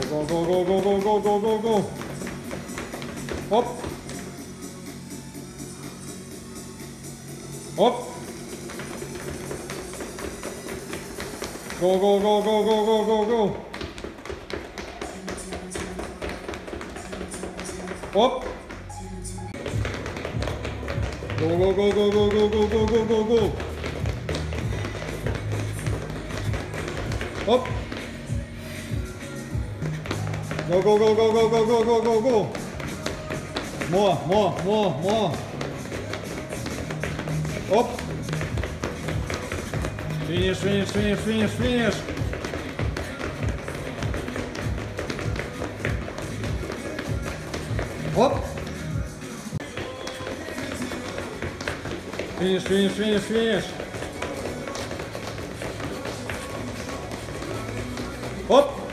Go, go, go, go, go, go, go, go, go. Hop. Hop. Go, go, go, go, go, go, go, go. Hop. Go, go, go, go, go, go, go, go, go, go, go. Hop. Go, go, go, go, go, go, go, go, go, go. More, more, more, more. Hop. Finish, finish, finish, finish, finish. Hop. Finish, finish, finish, finish. Hop.